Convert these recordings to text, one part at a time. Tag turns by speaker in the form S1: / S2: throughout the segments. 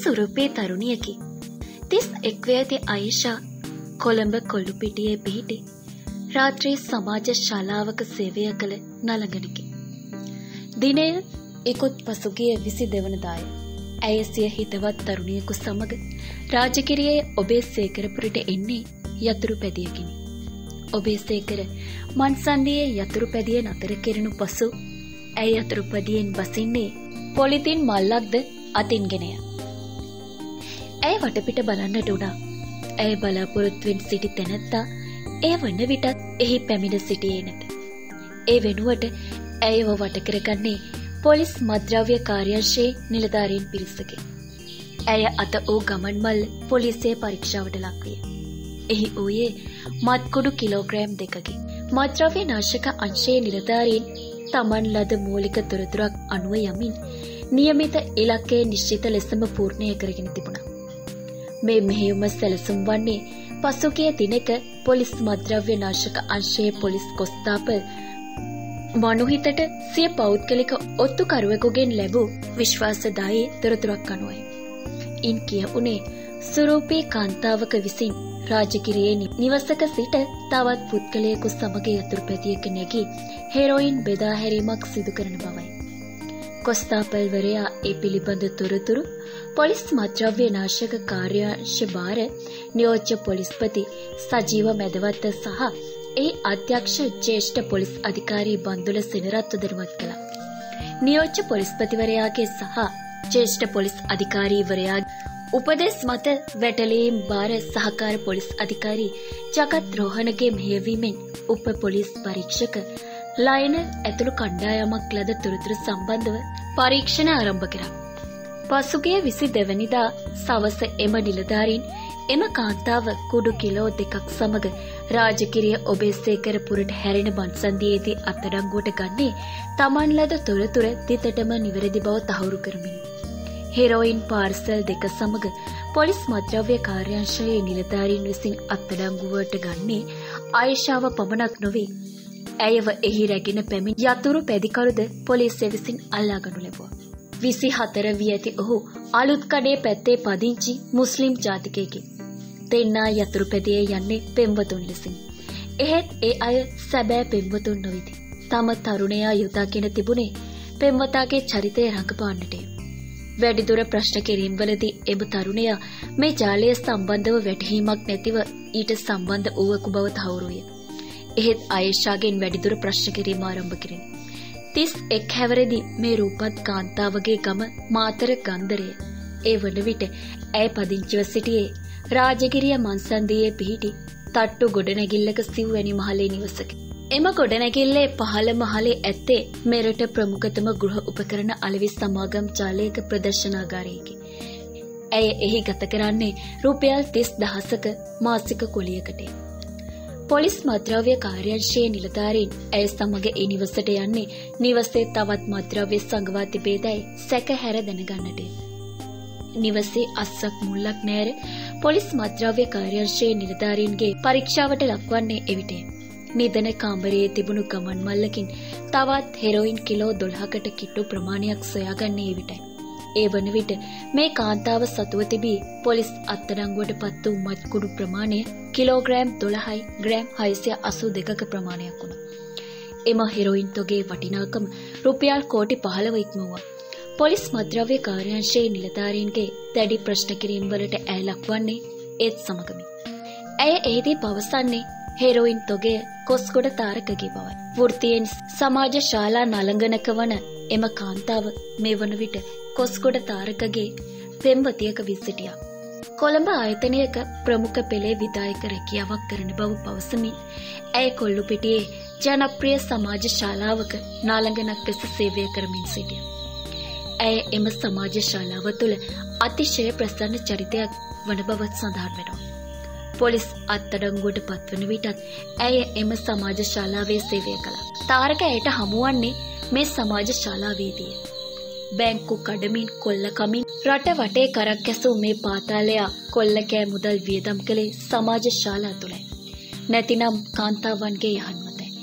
S1: සුරුපී තරුණියකි. 31 වයති අයිෂා කොළඹ කොල්ලුපිටියේ පිහිටි රාත්‍රී සමාජ ශාලාවක සේවය කළ නළඟනකි. දිනය ඉකුත් පසුගිය 22 වනදාය. ඇය සිය හිතවත් තරුණියෙකු සමග රාජගිරියේ ඔබේසේකරපුරට එන්නේ යතුරු පැදියකිනි. ඔබේසේකර මන්සන්දියේ යතුරු පැදිය නතර කෙරෙනු පසු ඇය යතුරු පැදියෙන් බසින්නේ පොලිතින් මල්ලක්ද අතින්ගෙනය. ඇය වටපිට බලන්නට උනා. ඇය බලාපොරොත්තුවෙන් සිටි තැනැත්තා ඒ වන විටත් එහි පැමිණ සිටියේ නැත. ඒ වෙනුවට ඇයව වට කරගන්නේ පොලිස් මද්‍රව්‍ය කාර්යාංශයේ නිලධාරීන් පිරිසකි. ඇය අත වූ ගමන් මල්ල පොලිසිය පරීක්ෂාවට ලක්විය. එහි වූයේ මත්කුඩු කිලෝග්‍රෑම් 2කි. මද්‍රව්‍ය නාශක අංශයේ නිලධාරීන් තමන් ලද මූලික තොරතුරක් අනුව යමින් නියමිත ඉලක්කය නිශ්චිත ලෙසම පූර්ණය කරගෙන තිබුණා. මේ මෙහෙයුම සැලසුම් වන්නේ පසුගිය දිනක පොලිස් මද්‍රව්‍ය නාශක අංශයේ පොලිස් කොස්තාපල් මනුහිතට සිය පෞද්ගලික ඔත්තුකරුවෙකුගෙන් ලැබූ විශ්වාසදායී තොරතුරක් අනුවයි. ඉන් කියවුනේ සුරූපී කාන්තාවක විසින් රාජගිරියේ නිවසක සිට තවත් පුද්ගලයෙකු සමග යතුරු පැදියක නැගී හෙරොයින් බෙදා හැරීමක් සිදු කරන බවයි. කොස්තාපල්වරයා ඒ පිළිබඳ තොරතුරු පොලිස් මද්‍රව්‍ය නාශක කාර්යාංශ භාර නියෝජ්‍ය පොලිස්පති සජීව මැදවත්ත සහ ඒ අධ්‍යක්ෂ ජ්‍යෙෂ්ඨ පොලිස් අධිකාරී බන්දුල සෙනරත්ව දැනුවත් කළා. නියෝජ්‍ය පොලිස්පතිවරයාගේ සහ ජ්‍යෙෂ්ඨ පොලිස් අධිකාරීවරයාගේ උපදෙස් මත වැටලීම් භාර සහකාර පොලිස් අධිකාරී ජගත් රෝහණගේ මෙහෙයවීමෙන් උප පොලිස් පරීක්ෂක ලයින ඇතුළු කණ්ඩායමක් ලද තොරතුරු සම්බන්ධව පරීක්ෂණ ආරම්භ කරා. පසුගිය 22 වෙනිදා සවස එම නිලධාරීන් එම කාන්තාව කුඩු කිලෝ 2ක් සමග රාජගිරිය ඔබේසේකරපුරට හැරෙන බන්සන්දියේදී අත්අඩංගුවට ගන්නේ තමන් ලද තොරතුර දිතටම නිවැරදි බව තහවුරු කරමිනි. හෙරොයින් පාර්සල් 2 සමග පොලිස් මද්‍රව්‍ය කාර්යාංශයේ නිලධාරීන් විසින් අත්අඩංගුවට ගන්නේ ආයිෂාව පමණක් නොවේ. ඇයව එහි රැගෙන පැමිණ යතුරු පැදිකරුද පොලිසිය විසින් අල්ලාගනු ලැබුවා. 24 වී ඇති ඔහු අලුත් කඩේ පැත්තේ පදිංචි මුස්ලිම් ජාතිකයෙකි. දෙන්නා යතුරු පැදියේ යන්නේ පෙම්වතුන් ලෙසින්. එහෙත් ඒ අය සැබෑ පෙම්වතුන් නොවිති. තම තරුණයා යොදාගෙන තිබුණේ පෙම්වතාගේ චරිතය රඟපාන්නටය. වැඩිදුර ප්‍රශ්න කිරීම්වලදී එම තරුණයා මේ ජාලය සම්බන්ධව වැටහීමක් නැතිව ඊට සම්බන්ධ වූවකු බව තහවුරුය. එහෙත් ආයේෂාගෙන් වැඩිදුර ප්‍රශ්න කිරීම ආරම්භ කෙරිණි. 31 හැවරදී මේ රූපත් කාන්තාවගේ ගම මාතර ගන්දරය. ඒ වන විට ඇය පදිංචිව සිටියේ රාජගිරිය මන්සන්දියේ පිහිටි තට්ටු ගොඩනැගිල්ලක සිව්වැනි මහලේ නිවසක. එම ගොඩනැගිල්ලේ පහළ මහලේ ඇත්තේ මෙරට ප්‍රමුඛතම ගෘහ උපකරණ අලෙවි සමාගම් ජාලයක ප්‍රදර්ශනාගාරයකි. ඇය එහි ගත කරන්නේ රුපියල් 30,000ක මාසික කුලියකට. පොලිස් මද්‍රව්‍ය කාර්යාංශයේ නිලධාරීන් ඇය සමග ඒ නිවසට යන්නේ නිවසේ තවත් මද්‍රව්‍ය සංගවා තිබේදැයි සැකහැර දැනගන්නට. නිවසේ අස්සක් මුල්ලක් නැර පොලිස් මද්‍රව්‍ය කාර්යාංශයේ නිලධාරීන්ගේ පරීක්ෂාවට ලක්වන්නේ එවිටය. නිදන කාමරයේ තිබුණු ගමන් මල්ලකින් තවත් හෙරොයින් කිලෝ 12කට කිට්ටු ප්‍රමාණයක් සොයාගන්නේ එවිටයි. ඒ වන විට මේ කාන්තාව සතුව තිබී පොලිස් අත්අඩංගුවට පත් වූ මත්කුඩු ප්‍රමාණය කිලෝග්‍රෑම් 12යි ග්‍රෑම් 682ක ප්‍රමාණයක් වුණා. එම හෙරොයින් තොගේ වටිනාකම රුපියල් කෝටි 15 ඉක්මවුවා. පොලිස් මද්‍රව්‍ය කාර්යාංශයේ නිලධාරීන්ගේ දැඩි ප්‍රශ්න කිරීම් වලට ඇය ලක්වන්නේ ඒත් සමගමයි. ඇය එහිදී පවසන්නේ හෙරොයින් තොගය කොස්ගොඩ තාරකගේ බවයි. වෘත්තියෙන් සමාජ ශාලා නළඟනක වන එම කාන්තාව මේ වන විට කොස්ගොඩ තාරකගේ පෙම්වතියක වී සිටියා. කොළඹ ආයතනයක ප්‍රමුඛ පෙළේ විධායක රැකියාවක් කරන බව පවසමින් ඇය කොල්ලුපිටියේ ජනප්‍රිය සමාජ ශාලාවක නාලඟනක් ලෙස සේවය කරමින් සිටියා. ඇය එම සමාජ ශාලාව තුළ අතිශය ප්‍රසන්න චරිතයක් වන බවත් සඳහන් වෙනවා. පොලිස් අත්අඩංගුවට පත්වන විටත් ඇය එම සමාජ ශාලාවේ සේවය කළා. තාරක ඇයට හමුවන්නේ මේ සමාජ ශාලාවේදී. බැංකු කඩමින් කොල්ල කමින් රට වටේ කරක් ඇසූ මේ පාතාලයා කොල්ල කෑ මුදල් වියදම් කළේ සමාජ ශාලා තුළයි. නැතිනම් කාන්තාවන්ගේ යහන් මතයි.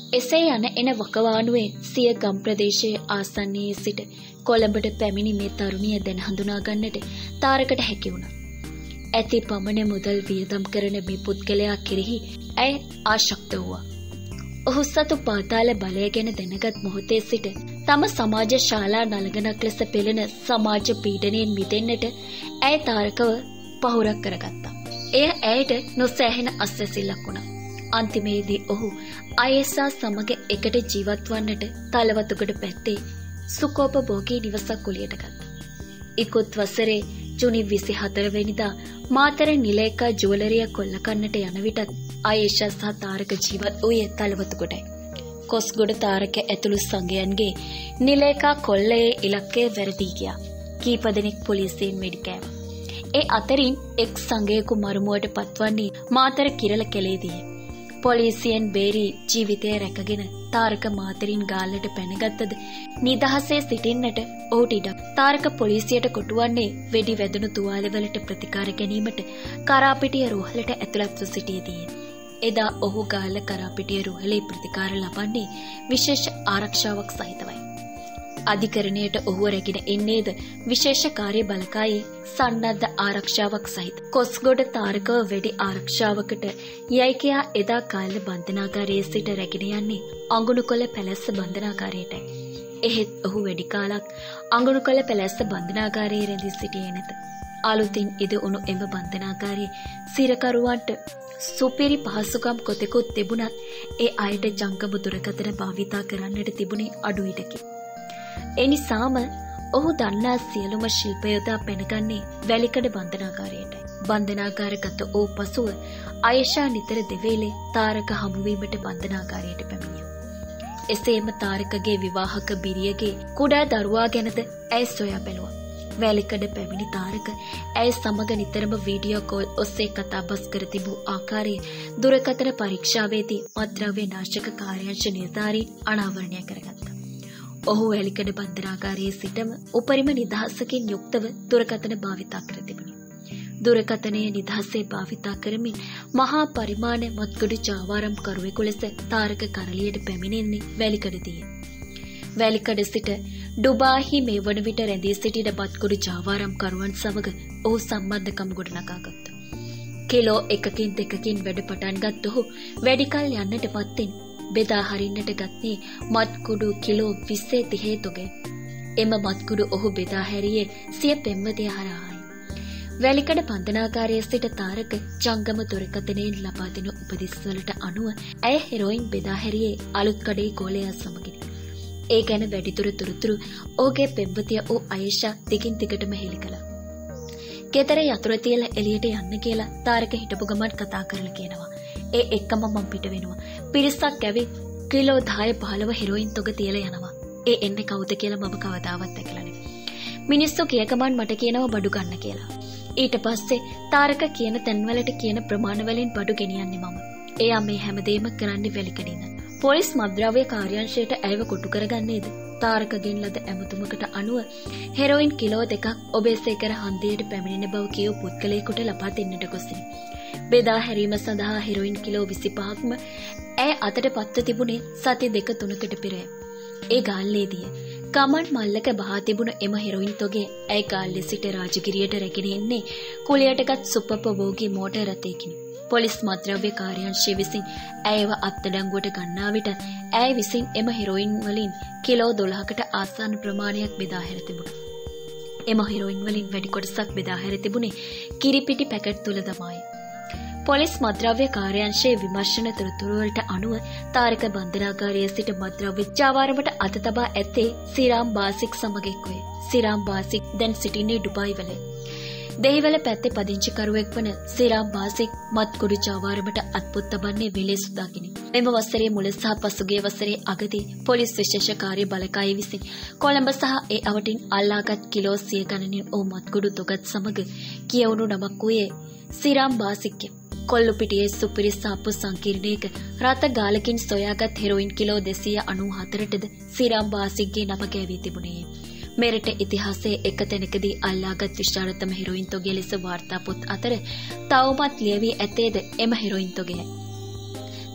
S1: එසේ යන එන වකවානුවේ සිය ගම් ප්‍රදේශයේ ආසන්නයේ සිට කොළඹට පැමිණි මේ තරුණිය දැන හඳුනා ගන්නට තාරකට හැකි වුණා. ඇති පමණ මුදල් වියදම් කරන මේ පුද්ගලයා කෙරෙහි ඇය ආශක්ත වුණා. ඔහු සතු පාතාල බලය ගැන දැනගත් මොහොතේ සිට තම සමාජ ශාලා නලගනක් ලෙස පෙළෙන සමාජ පීඩනයෙන් මිදෙන්නට ඇය තාරකව පහුරක් කරගත්තා. එය ඇයට නොසෑහෙන අස්වැසිල්ලක් වුණා. අන්තිමේදී ඔහු අයසා සමග එකට ජීවත් වන්නට තලවතුගඩ පැත්තේ සුකෝපභෝගී නිවසක් කුලියට ගත්තා. ඉකුත් වසරේ ජුනි 24 වෙනිදා මාතර නිලේකා ජුවලරිය කොල්ල කන්නට යන විටත් ආයේෂා සහ තාරක ජීවත් වූයේ තලවතුගොඩයි. කොස්ගොඩ තාරක ඇතුළු සංගයන්ගේ නිලේකා කොල්ලයේ ඉලක්කය වැරදි ගියා. කීප දෙනෙක් පොලිසියෙන් වෙඩි කෑවා. ඒ අතරින් එක් සංගයකු මරුමුවට පත්වන්නේ මාතර කිරල කෙලේදීය. පොලිසියෙන් බේරි ජීවිතය රැකගෙන තාරක මාතරින් ගාල්ලට පැනගත්තද නිදහසේ සිටින්නට ඔහුට ඉඩක්. තාරක පොලිසියට කොටුවන්නේ වෙඩි වැදුණු තුවාලවලට ප්‍රතිකාර ගැනීමට කරාපිටිය රුහලට ඇතුළත්ව සිටියේදී. එදා ඔහු ගාල්ල කරාපිටිය රුහලේ ප්‍රතිකාර ලබන්නේ විශේෂ ආරක්ෂාවක් සහිතවයි. අධිකරණයට ඔහුව රැගෙන එන්නේද විශේෂ කාර්ය බලකායේ සන්නද්ධ ආරක්ෂාවක් සහිත. කොස්ගොඩ තාරකව වැඩි ආරක්ෂාවකට යයි කියා එදා කාල බන්ධනාගාරයේ සිට රැගෙන යන්නේ අඟුණුකොළ පැලැස්ස බන්ධනාගාරයටයි. එහෙත් ඔහු වැඩි කාලක් අඟුණුකොළ පැලැස්ස බන්ධනාගාරයේ රැඳී සිටියේ නැත. අලුතින් ඉදිවුණු එම බන්ධනාගාරයේ සිරකරුවන්ට සුපිරි පහසුකම් කොතෙකුත් තිබුණත් ඒ අයට ජංගම දුරකථන භාවිතා කරන්නට තිබුණේ අඩු ඉඩකි. එනිසාම ඔහු දන්නා සියලුම ශිල්ප යොදා පැනගන්නේ වැලිකඩ බන්ධනාගාරයටයි. බන්ධනාගාරගත වූ පසුව ආයේෂා නිතර දෙවේලේ තාරක හමුවීමට බන්ධනාගාරයට පැමිණියා. එසේම තාරකගේ විවාහක බිරියගේ කුඩා දරුවා ගැනද ඇය සොයා බැලුවා. වැලිකඩ පැමිණි තාරක ඇය සමග නිතරම වීඩියෝ කෝල් ඔස්සේ කතාබස් කර තිබූ ආකාරයේ දුරකථන පරීක්ෂාවේදී මත්ද්‍රව්‍ය නාශක කාර්යාංශ නිලධාරීන් අනාවරණය කරගත්තා. ඔහු වැලිකඩ බන්ධනාගාරයේ සිටම උපරිම නිදහසකින් යුක්තව දුරකථන භාවිතා කර තිබුණි. දුරකථනයේ නිදහසේ භාවිතා කරමින් මහා පරිමාණ මත්කුඩු ජාවාරම් කරුවෙකු ලෙස තාරක කරලියට පැමිණෙන්නේ වැලිකඩදී. වැලිකඩ සිට ඩුබාහි මේ වන විට රැඳී සිටින මත්කුඩු ජාවාරම් කරුවන් සමග ඔහු සම්බන්ධකම් ගොඩනගා ගත්තා. කිලෝ 1කින් 2කින් වැඩ පටන් ගත් ඔහු වැඩි කල යන්නට පත්වෙන් බෙදා හරින්නට ගත්තේ මත්කුඩු කිලෝ 20-30 තොගේ. එම මත්කුඩු ඔහු බෙදා හැරියේ සිය පෙම්වතිය හරහායි. වැලිකඩ බන්ධනාගාරයේ සිට තාරක ජංගම දුරකථනයෙන් ලබා දෙන උපදෙස්වලට අනුව ඇය හෙරොයින් බෙදා හැරියේ අලුත් කඩේ ගෝලයා සමගිනි. ඒ ගැන වැඩිදුර තොරතුරු ඔහුගේ පෙම්වතිය වූ ආයේෂා දිගින් දිගටම හෙළි කළා. ගෙදර යතුරු තියලා එළියට යන්න කියලා තාරක හිටපු ගමන් කතා කරලා කියනවා. ඒ එක්කම මම පිට වෙනවා. පිරිසක් ඇවිත් කිලෝ 10-15 හෙරොයින් තොග තියලා යනවා. ඒ එන්නේ කවුද කියලා මම කවදාවත් දැකලා නෙවෙයි. මිනිස්සු කිය ගමන් මට කියනවා බඩු ගන්න කියලා. ඊට පස්සේ තාරක කියන තැන්වලට කියන ප්‍රමාණ වලින් බඩු ගෙනියන්නේ මම. එයා මේ හැමදේම කරන්නේ වැලිකඩින්. පොලිස් මත්ද්‍රව්‍ය කාර්යාංශයට ඇයව කොටු කරගන්නේද? තාරකගෙන් ලද ඇමතුමකට අනුව හෙරොයින් කිලෝ 2ක් ඔබේසේකර හන්දියට පැමිණෙන බව කියව පුද්ගලයෙකුට ලබා දෙන්නට ගොසිනි. බෙදා හැරීම සඳහා හෙරොයින් කිලෝ 25ක්ම ඇය අතට පත්ව තිබුණේ සති 2-3කට පෙරය. ඒ ගාල්ලේදී කමන් මල්ලක බහා තිබුණ එම හෙරොයින් තොගේ ඇය ගාල්ලේ සිට රාජගිරියට රැගෙන එන්නේ කුලියටගත් සුප්පපභෝගී මෝටර් රථයකිනි. පොලිස් මත්ද්‍රව්‍ය කාර්යාංශය විසින් ඇයව අත්අඩංගුවට ගන්නා විට ඇය විසින් එම හෙරොයින් වලින් කිලෝ 12කට ආසන්න ප්‍රමාණයක් බෙදා හැර තිබුණා. එම හෙරොයින් වලින් වැඩි කොටසක් බෙදා හැර තිබුණේ කිරිපිටි පැකට් තුල තමයි. පොලිස් මත්ද්‍රව්‍ය කාර්යාංශයේ විමර්ශන තොරතුරු වලට අනුව තාරක බන්ධනාගාරයේ සිට මත්ද්‍රව්‍ය ජාවාරමට අත තබා ඇත්තේ සිරාම් බාසික් සමගෙක්වේ. සිරාම් බාසික් දැන් සිටින්නේ ඩුබායි වල. දෙහිවල පැත්තේ පදිංචිකරුවෙක් වන සිරාම් බාසික් මත්කුඩු ජාවාරමට අත්පොත් තබන්නේ වෙලෙසුදාකිනි. මෙම වසරේ මුල සහ පසුගිය වසරේ අගදී පොලිස් විශේෂ කාර්ය බලකාය විසින් කොළඹ සහ ඒ අවටින් අල්ලාගත් කිලෝ 100 ගණනින් වූ මත්කුඩු තොගත් සමග කියවුණු නමක් වූයේ සිරාම් බාසික්ය. කොල්ලුපිටියේ සුපිරි සාප්පු සංකීර්ණයක රත ගාලකින් සොයාගත් හෙරොයින් කිලෝ 294ටද සිරාම් බාසික්ගේ නම කැවී තිබුණේ. මෙරට ඉතිහාසයේ එක තැනකදී අල්ලාගත් විශාලතම හෙරොයින් තොගය ලෙස වාර්තා පොත් අතර තවමත් ලියවී ඇත්තේද එම හෙරොයින් තොගයයි.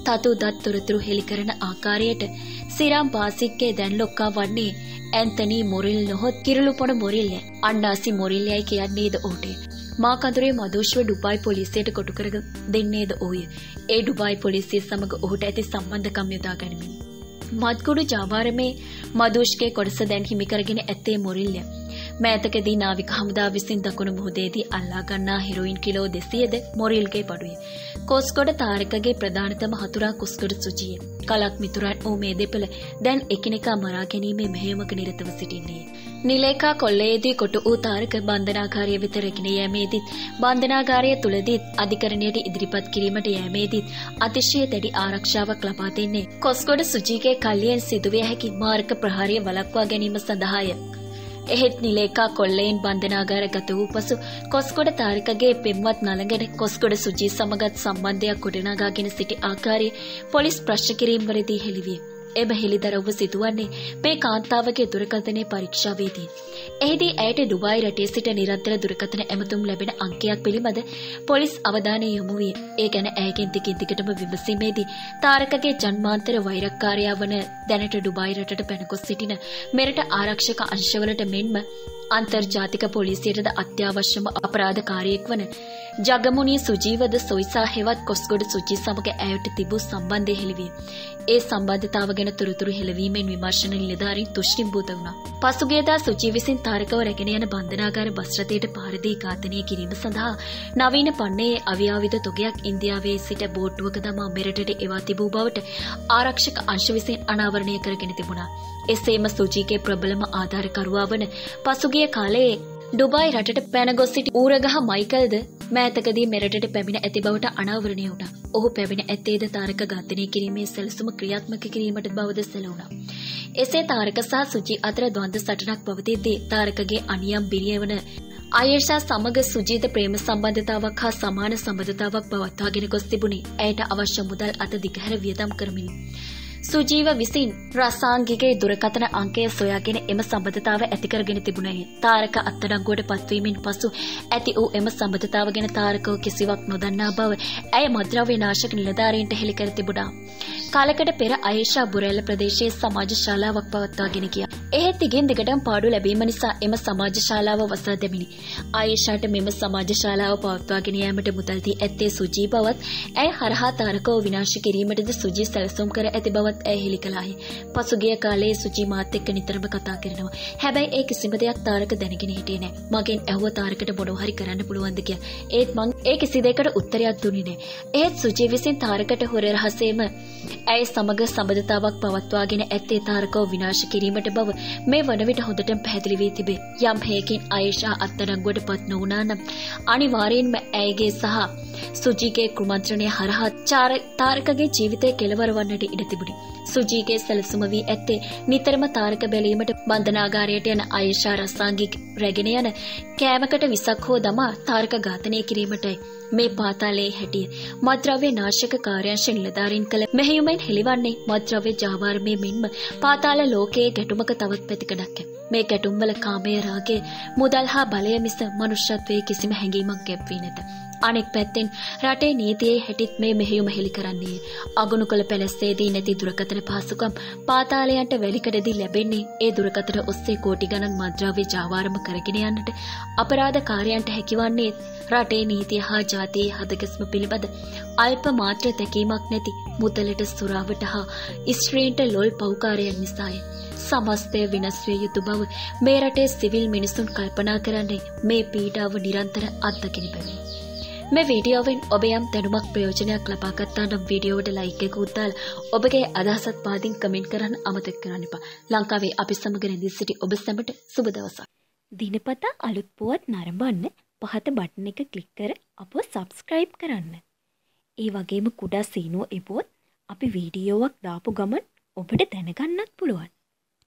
S1: තතු දත් තොරතුරු හෙළි කරන ආකාරයට සිරාම් බාසික්ගේ දැන් ලොක්කා වන්නේ ඇන්තනි මොරිල් නොහොත් කිරුළුපොණ මොරිල්ය. අන්නාසි මොරිල්යයි කියන්නේද ඔහුට. මා කඳුරේ මදුෂ්ව ඩුබායි පොලිසියට කොටු කර දෙන්නේද ඔහුය. ඒ ඩුබායි පොලිසිය සමග ඔහුට ඇති සම්බන්ධකම් යොදා ගනිමින්. මත්කුඩු ජාවාරමේ මදුෂ්ගේ කොටස දැන් හිමි කරගෙන ඇත්තේ මොරිල්ය. මෑතකදී නාවික හමුදා විසින් දකුණු මුහුදේදී අල්ලා ගන්නා හෙරොයින් කිලෝ 200ද මොරිල්ගේ බඩුවේ. කොස්ගොඩ තාරකගේ ප්‍රධානතම හතුරා කොස්ගොඩ සුජිය. කලක් මිතුරන් වූ මේ දෙපළ දැන් එකිනෙකා මරා ගැනීමේ මෙහෙයුමක නිරතව සිටින්නේ. නිලේකා කොල්ලේදී කොටු වූ තාරක බන්ධනාගාරය වෙත රැගෙන යෑමේදීත් බන්ධනාගාරය තුලදීත් අධිකරණයට ඉදිරිපත් කිරීමට යෑමේදීත් අතිශය දැඩි ආරක්ෂාවක් ලබා දෙන්නේ කොස්ගොඩ සුජීගේ කල්ලියෙන් සිදුවිය හැකි මාරක ප්‍රහාරය වළක්වා ගැනීම සඳහාය. එහෙත් නිලේකා කොල්ලයෙන් බන්ධනාගාර ගත වූ පසු කොස්ගොඩ තාරිකගේ පෙම්වත් නළඟන කොස්ගොඩ සුජී සමගත් සම්බන්ධයක් ගොඩනගාගෙන සිටි ආකාරය පොලිස් ප්‍රශ්න කිරීම්වලදී හෙළිවිය. එම හෙළිදරව්ව සිදුවන්නේ මේ කාන්තාවගේ දුරකථනයේ පරීක්ෂාවේදී. එහිදී ඇයට ඩුබායි රටේ සිට නිරන්තර දුරකථන ඇමතුම් ලැබෙන අංකයක් පිළිබඳ පොලිස් අවධානය යොමු විය. ඒ ගැන ඇයගෙන් දිගින් දිගටම විමසීමේදී තාරකගේ ජන්මාන්තර වෛරක්කාරයා වන දැනට ඩුබායි රටට පැන ගොස් සිටින මෙරට ආරක්ෂක අංශවලට මෙන්ම අන්තර්ජාතික පොලිසියටද අත්‍යවශ්‍යම අපරාධකාරියෙක් වන ජගමුණිය සුජීවද සොයිසා හෙවත් කොස්ගොඩ සුජී සමග ඇයට තිබූ සම්බන්ධය හෙළිවිය. ඒ සම්බන්ධතාව ගැන තොරතුරු හෙළවීමෙන් විමර්ශන නිලධාරීන් තුෂ්ණිම්භූත වුණා. පසුගියදා සුජී විසින් තාරකව රැගෙන යන බන්ධනාගාර බස් රථයට පහර දී ඝාතනය කිරීම සඳහා නවීන පන්නයේ අවියාවිද තොගයක් ඉන්දියාවේ සිට බෝට්ටුවක දමා මෙරටට එවා තිබූ බවට ආරක්ෂක අංශ විසින් අනාවරණය කරගෙන තිබුණා. එසේම සුජීගේ ප්‍රබලම ආධාරකරුවා වන පසුගිය කාලයේ ඩුබායි රටට පැන ගොස් සිටි ඌරගහ මයිකල්ද මෑතකදී මෙරටට පැමිණ ඇති බවට අනාවරණය වුණා. ඔහු පැමිණ ඇත්තේද තාරක ඝාතනය කිරීමේ සැලසුම ක්‍රියාත්මක කිරීමට බවද සැලුණා. එසේ තාරක සහ සුජී අතර ද්වන්ද සටනක් පවතිද්දී තාරකගේ අනියම් බිරිය වන ආයර්ෂා සමග සුජීත ප්‍රේම සම්බන්ධතාවක් හා සමාන සම්බන්ධතාවක් පවත්වාගෙන ගොස් තිබුණේ ඇයට අවශ්‍ය මුදල් අත දිගහැර වියදම් කරමිනි. සුජීව විසින් රසාංගිකේ දුරකථන අංකය සොයාගෙන එම සම්බන්ධතාව ඇති කරගෙන තිබුණේ. තාරක අත්අඩංගුවට පත්වීමෙන් පසු ඇති වූ එම සම්බන්ධතාව ගැන තාරකව කිසිවක් නොදන්නා බව ඇය මද්‍රව්‍ය නාශක නිලධාරීන්ට හෙළි කර තිබුණා. කාලයකට පෙර ආයේෂා බුරැල්ල ප්‍රදේශයේ සමාජ ශාලාවක් පවත්වාගෙන ගියා. එහෙත් දිගින් දිගටම පාඩු ලැබීම නිසා එම සමාජ ශාලාව වසා දැමිනි. ආයේෂාට මෙම සමාජ ශාලාව පවත්වාගෙන යාමට මුදල් දී ඇත්තේ සුජී බවත් ඇය හරහා තාරකව විනාශ කිරීමටද සුජී සැලසුම් කර ඇති බවත් ඇය හෙළි කළාහි. පසුගිය කාලයේ සුජී මාත් එක්ක නිතරම කතා කරනවා. හැබැයි ඒ කිසිම දෙයක් තාරක දැනගෙන හිටියේ නැහැ. මගෙන් ඇහුව තාරකට මොනවා හරි කරන්න පුළුවන්ද කියලා. ඒත් මං ඒ කිසි දෙයකට උත්තරයක් දුන්නේ නැහැ. ඒත් සුජී විසින් තාරකට හොර රහසේම ඇය සමග සම්බන්ධතාවක් පවත්වාගෙන ඇත්තේ තාරකව විනාශ කිරීමට බව මේ වන විට හොඳටම පැහැදිලි වී තිබේ. යම් හේකින් ආයේෂා අත්අඩංගුවට පත් නොවුණා නම් අනිවාර්යෙන්ම ඇයගේ සහ සුජීගේ කුමන්ත්‍රණය හරහා තාරකගේ ජීවිතය කෙලවර වන්නට ඉඩ තිබුණි. සුජීගේ සැලසුම වී ඇත්තේ නිතරම තාරක බැලීමට බන්ධනාගාරයට යන ආයේෂා රසාංගික රැගෙන යන කෑමකට විසක් හෝ දමා තාරක ඝාතනය කිරීමටයි. මේ පාතාලයේ හැටිය මද්‍රව්‍ය නාශක කාර්යාංශ නිලධාරීන් කළ මෙහෙයුමෙන් හෙළිවන්නේ මද්‍රව්‍ය ජාවාරමේ මෙන්ම පාතාල ලෝකයේ ගැටුමක තවත් පැතිකඩක්. මේ ගැටුම්වල කාමයේ රාගය මුදල් හා බලය මිස මනුෂ්‍යත්වයේ කිසිම හැඟීමක් ගැබ්වී නැත. අනෙක් පැත්තෙන් රටේ නීතියේ හැටිත් මේ මෙහෙයුම හෙළි කරන්නේ අගුණ කළ පැලැස්සේදී නැති දුරකථන පහසුකම් පාතාලයන්ට වැලිකඩදී ලැබෙන්නේ ඒ දුරකථන ඔස්සේ කෝටි ගණන් මද්‍රව්‍ය ජාවාරම කරගෙන යන්නට අපරාධකාරයන්ට හැකිවන්නේ රටේ නීතිය හා ජාතියේ හදගස්ම පිළිබඳ අල්ප මාත්‍ර තැකීමක් නැති මුදලට සුරාවට හා ස්ත්‍රීන්ට ලොල් පෞකාරයන් නිසාය. සමස්තය විනාශ විය යුතු බව මේ රටේ සිවිල් මිනිසුන් කල්පනා කරන්නේ මේ පීඩාව නිරන්තර අත්දකින බැවින්. මේ වීඩියෝවෙන් ඔබ යම් දැනුමක් ප්‍රයෝජනයක් ලබා ගත්තා නම් වීඩියෝවට ලයික් එකක් උත්තාල ඔබගේ අදහසත් පාදින් කමෙන්ට් කරන්න අමතක කරන්න එපා. ලංකාවේ අපි සමග රැඳී සිටි ඔබ සැමට සුබ දවසක්. දිනපතා අලුත් පුවත් නරඹන්න පහත බටන් එක ක්ලික් කර අපව සබ්ස්ක්‍රයිබ් කරන්න. ඒ වගේම කුඩා සීනුව එපුවොත් අපි වීඩියෝවක් දාපු ගමන් ඔබට දැනගන්නත් පුළුවන්.